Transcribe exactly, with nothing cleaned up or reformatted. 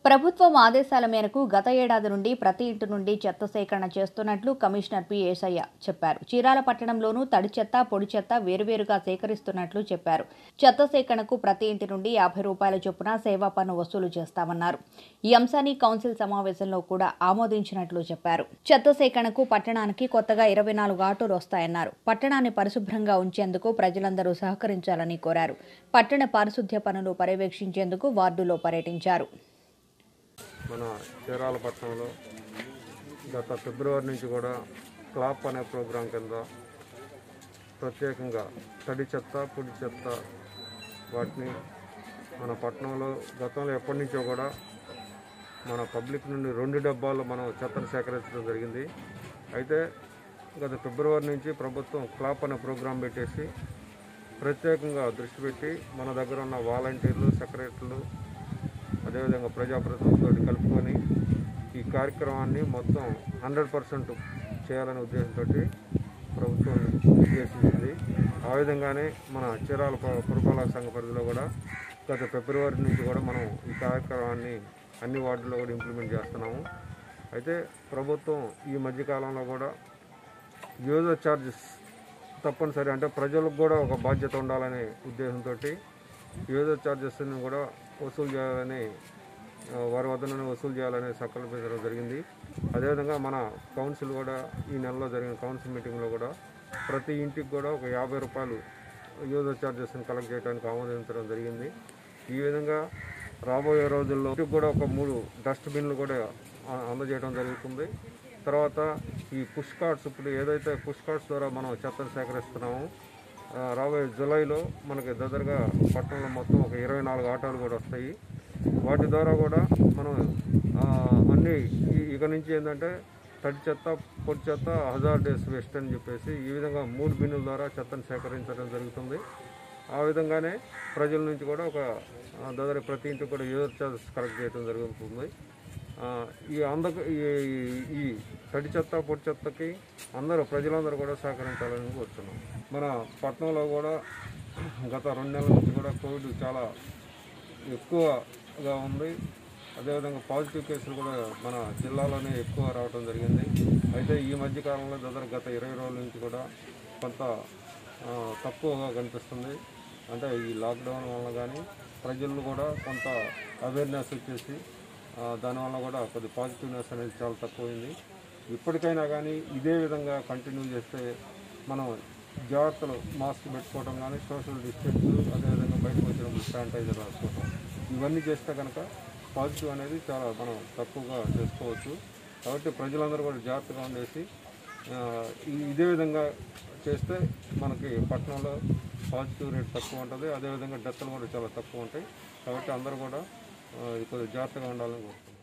ప్రభుత్వం ఆదేశాల మేరకు గత ఏడాది నుండి ప్రతి ఇంటి నుండి చెత్త సేకరణ చేస్తున్నట్లు కమిషనర్ పి ఏసయ్య చెప్పారు. చీరాల పట్టణంలోనూ తడి చెత్త, పొడి చెత్త వేరువేరుగా సేకరిస్తున్నట్లు చెప్పారు. చెత్త సేకరణకు ప్రతి ఇంటి నుండి యాభై రూపాయల చొప్పున సేవా పన్ను వసూలు చేస్తామన్నారు. ఈ అంశాన్ని కౌన్సిల్ సమావేశంలో కూడా ఆమోదించినట్లు చెప్పారు. చెత్త సేకరణకు పట్టణానికి కొత్తగా ఇరవై నాలుగు ఆటోలు వస్తాయన్నారు. పట్టణాన్ని పరిశుభ్రంగా ఉంచేందుకు ప్రజలందరూ సహకరించాలని కోరారు. పట్టణ పారిశుద్ధ్య పనులు పర్యవేక్షించేందుకు వార్డులో పర్యటించారు. మన చీరాల పట్టణంలో గత ఫిబ్రవరి నుంచి కూడా క్లాప్ అనే ప్రోగ్రాం కింద ప్రత్యేకంగా తడి చెత్త, పొడి చెత్త వాటిని మన పట్టణంలో గతంలో ఎప్పటి నుంచో కూడా మన పబ్లిక్ నుండి రెండు డబ్బాలు మనం చెత్తను సేకరించడం జరిగింది. అయితే గత ఫిబ్రవరి నుంచి ప్రభుత్వం క్లాప్ అనే ప్రోగ్రాం పెట్టేసి ప్రత్యేకంగా దృష్టి పెట్టి మన దగ్గర ఉన్న వాలంటీర్లు, సెక్రటరీలు అదేవిధంగా ప్రజాప్రతినిధులతో కలుపుకొని ఈ కార్యక్రమాన్ని మొత్తం హండ్రెడ్ పర్సెంట్ చేయాలనే ఉద్దేశంతో ప్రభుత్వం నిర్దేశించింది. ఆ విధంగానే మన చీరాల పురపాలక సంఘ పరిధిలో కూడా గత ఫిబ్రవరి నుంచి కూడా మనం ఈ కార్యక్రమాన్ని అన్ని వార్డుల్లో కూడా ఇంప్లిమెంట్ చేస్తున్నాము. అయితే ప్రభుత్వం ఈ మధ్యకాలంలో కూడా యూజర్ ఛార్జెస్ తప్పనిసరి, అంటే ప్రజలకు కూడా ఒక బాధ్యత ఉండాలనే ఉద్దేశంతో యూజర్ ఛార్జెస్ని కూడా వసూలు చేయాలని, వారి వద్ద నుండి వసూలు చేయాలని సంకల్పించడం జరిగింది. అదేవిధంగా మన కౌన్సిల్ కూడా ఈ నెలలో జరిగిన కౌన్సిల్ మీటింగ్లో కూడా ప్రతి ఇంటికి కూడా ఒక యాభై రూపాయలు యూజర్ ఛార్జెస్ని కలెక్ట్ చేయడానికి ఆమోదించడం జరిగింది. ఈ విధంగా రాబోయే రోజుల్లో ఇంటికి కూడా ఒక మూడు డస్ట్బిన్లు కూడా అందజేయడం జరుగుతుంది. తర్వాత ఈ పుష్ కార్డ్స్, ఇప్పుడు ఏదైతే పుష్ కార్డ్స్ ద్వారా మనం చెత్తను సేకరిస్తున్నామో రాబోయే జూలైలో మనకి దగ్గరగా పట్టణంలో మొత్తం ఒక ఇరవై నాలుగు ఆటోలు కూడా వస్తాయి. వాటి ద్వారా కూడా మనం అన్నీ ఇక నుంచి ఏంటంటే తడి చెత్త, పొడి చెత్త, హజార్డస్ వేస్ట్ అని చెప్పేసి ఈ విధంగా మూడు బిన్నుల ద్వారా చెత్తను సేకరించడం జరుగుతుంది. ఆ విధంగానే ప్రజల నుంచి కూడా ఒక దగ్గర ప్రతి ఇంటికి కూడా యూజర్ ఛార్జెస్ కలెక్ట్ చేయడం జరుగుతుంది. ఈ అందరు ఈ తడి చెత్త, పొడి చెత్తకి అందరూ ప్రజలందరూ కూడా సహకరించాలని కోరుతున్నాం. మన పట్టణంలో కూడా గత రెండు నెలల నుంచి కూడా కోవిడ్ చాలా ఎక్కువగా ఉంది. అదేవిధంగా పాజిటివ్ కేసులు కూడా మన జిల్లాలోనే ఎక్కువ రావడం జరిగింది. అయితే ఈ మధ్యకాలంలో దగ్గర గత ఇరవై రోజుల నుంచి కూడా కొంత తక్కువగా కనిపిస్తుంది. అంటే ఈ లాక్డౌన్ వల్ల కానీ ప్రజలు కూడా కొంత అవేర్నెస్ వచ్చేసి దానివల్ల కూడా కొద్ది పాజిటివ్నెస్ అనేది చాలా తక్కువైంది. ఇప్పటికైనా కానీ ఇదే విధంగా కంటిన్యూ చేస్తే మనం జాగ్రత్తలు, మాస్క్ పెట్టుకోవడం కానీ, సోషల్ డిస్టెన్స్, అదేవిధంగా బయటకు వచ్చినప్పుడు శానిటైజర్ రాసుకోవడం, ఇవన్నీ చేస్తే కనుక పాజిటివ్ అనేది చాలా మనం తక్కువగా చేసుకోవచ్చు. కాబట్టి ప్రజలందరూ కూడా జాగ్రత్తగా ఉండేసి ఇదే విధంగా చేస్తే మనకి పట్టణంలో పాజిటివ్ రేట్ తక్కువ ఉంటుంది. అదేవిధంగా డెత్లు కూడా చాలా తక్కువ ఉంటాయి. కాబట్టి అందరూ కూడా కొద్దిగా జాగ్రత్తగా ఉండాలని కోరుతున్నాం.